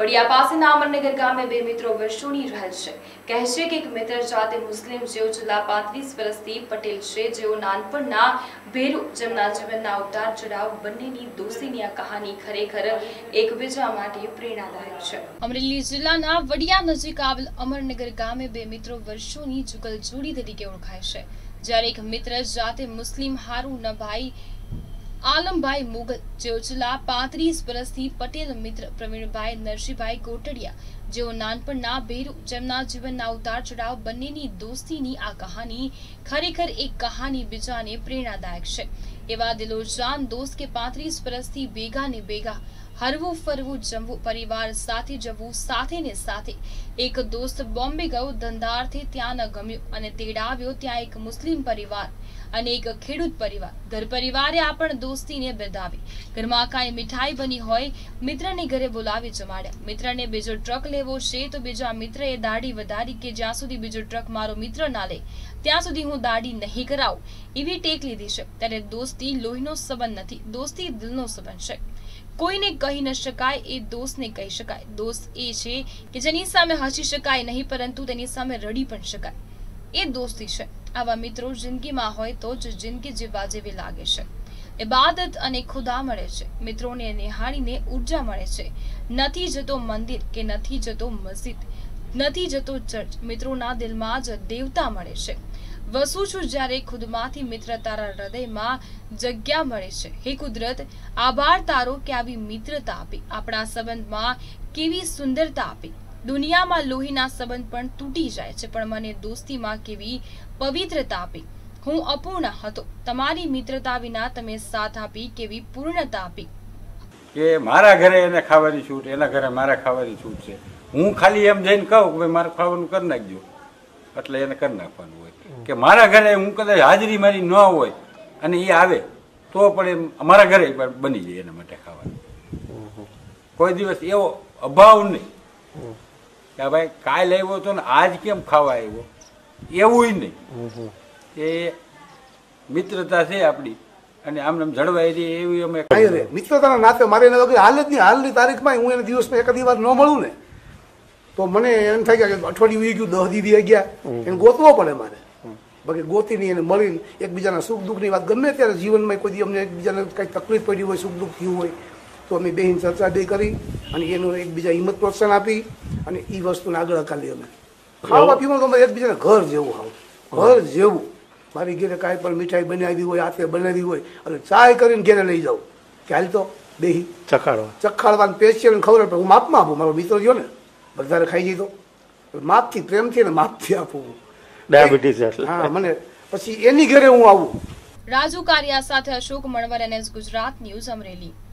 વડિયા પાસેના અમરનગર ગામે બે મિત્રો વર્ષોની રહેલ છે. કહે છે કે એક મિત્ર જાતે મુસ્લિમ જેઓ છેલ્લા 35 વર્ષથી પટેલ છે, જેઓ નાનપણના ભેરુ જેમના જીવનના ઉતાર ચઢાવ બંનેની દોસ્તીની આ કહાની ખરેખર એકબીજા માટે પ્રેરણાદાયક છે. અમરેલી જિલ્લાના વડિયા નજીક આવેલ અમરનગર ગામે બે મિત્રો વર્ષોની જુગલ જોડી તરીકે ઓળખાય છે. જ્યારે એક મિત્ર જાતે મુસ્લિમ હારૂનભાઈ આલમભાઈ મુગલ જેઓ છેલ્લા 35 વર્ષથી પટેલ મિત્ર પ્રવીણભાઈ નરસિંહભાઈ કોટડિયા જેઓ નાનપણના ભેરુ જેમના જીવનના ઉતાર ચઢાવ બંનેની દોસ્તીની આ કહાની ખરેખર એક કહાની બીજાને પ્રેરણાદાયક છે. એવા દિલોજાન દોસ્ત કે 35 વર્ષથી ભેગા ને ભેગા હરવું ફરવું જમવું પરિવાર સાથે જવું સાથે ને સાથે. એક દોસ્ત બોમ્બે ગયો ધંધાર્થે ત્યાં ન ગમ્યું અને તેડાવ્યો ત્યાં એક મુસ્લિમ પરિવાર અને એક ખેડૂત પરિવાર. ઘર પરિવારે આ પણ દોસ્તીને બિરદાવી. ઘરમાં કાંઈ મીઠાઈ બની હોય મિત્રને ઘરે બોલાવી જમાડ્યા. મિત્રને બીજો ટ્રક લેવો છે તો બીજા મિત્રએ દાઢી વધારી કે જ્યાં સુધી બીજો ટ્રક મારો મિત્ર ના લે ત્યાં સુધી હું દાઢી નહીં કરાવું એવી ટેક લીધી છે. ત્યારે દોસ્તી લોહીનો સંબંધ નથી, દોસ્તી દિલનો સંબંધ છે. કોઈને કહી ન શકાય એ દોસ્તને કહી શકાય. દોસ્ત એ છે કે જેની સામે હસી શકાય નહીં પરંતુ તેની સામે રડી પણ શકાય. એ દોસ્તી છે. આવા મિત્રો જિંદગીમાં હોય તો જ જિંદગી જીવવા જેવી લાગે છે. ઇબાદત અને ખુદા મળે છે. મિત્રોને નિહાળીને ઉર્જા મળે છે. નથી જતો મંદિર કે નથી જતો મસ્જિદ, નથી જતો ચર્ચ, મિત્રોના દિલમાં જ દેવતા મળે છે. વસું છું જ્યારે ખુદમાંથી મિત્ર તારા હૃદયમાં જગ્યા મળે છે. હે કુદરત, આભાર તારો કે આવી મિત્રતા આપી, આપણા સંબંધમાં કેવી સુંદરતા આપી. દુનિયામાં લોહીના સંબંધ પણ તૂટી જાય છે, પણ મને દોસ્તીમાં કેવી પવિત્રતા આપી. હું અપૂર્ણ હતો, તમારી મિત્રતા વિના તમે સાથ આપી કેવી પૂર્ણતા આપી. કે મારા ઘરે એને ખાવાની છૂટ, એના ઘરે મારા ખાવાની છૂટ છે. હું ખાલી એમ જઈને કહું કે ભાઈ મારે ખાવાનું કરી નાખજો એટલે એને કરી નાખવાનું હોય. કે મારા ઘરે હું કદાચ હાજરી મારી ન હોય અને એ આવે તો પણ અમારા ઘરે બની જાય એના માટે ખાવાનું. કોઈ દિવસ એવો અભાવ નહીં કે ભાઈ કાલ આવ્યો તો ને આજ કેમ ખાવા આવ્યો, એવું નહીં. એ મિત્રતા છે આપણી અને આમ જળવાઈ રહી એવી અમે મિત્રતાના નાતે મારે એને હાલ જ નહીં, હાલની તારીખમાં હું એને દિવસમાં એકાદી વાર ન મળું ને તો મને એમ થાય કે અઠવાડિયું વી ગયું, 10 દી ગયા, એને ગોતવો પડે મારે. બાકી ગોતીને એને મળીને એકબીજાના સુખ દુઃખની વાત ગમે ત્યારે જીવનમાં કોઈ અમને એકબીજાને કંઈક તકલીફ પડી હોય, સુખ દુઃખ થયું હોય તો અમે બેહીને ચર્ચા બે કરી અને એનું એકબીજા હિંમત પ્રોત્સાહન આપી અને એ વસ્તુને આગળ હકાલી. અમે ખાવા પીવાનું તો એકબીજાને ઘર જેવું ખાવું, ઘર જેવું. મારી ઘેરે કાંઈ પણ મીઠાઈ બનાવી હોય, હાથે બનાવી હોય અને ચાય કરીને ઘેરે લઈ જાઉં કે હાલ તો બેહી ચખાડવાનું પેશિયલ ખબર પડે. હું માપમાં આપું, મારો મિત્ર જો ને વધારે ખાઈ જઈ તો માપથી પ્રેમથી ને માપથી આપું. ડાયાબિટીસ હા મને પછી એની ઘરે હું આવું. રાજુ કારિયા સાથે અશોક મણવર, NS ગુજરાત ન્યૂઝ, અમરેલી.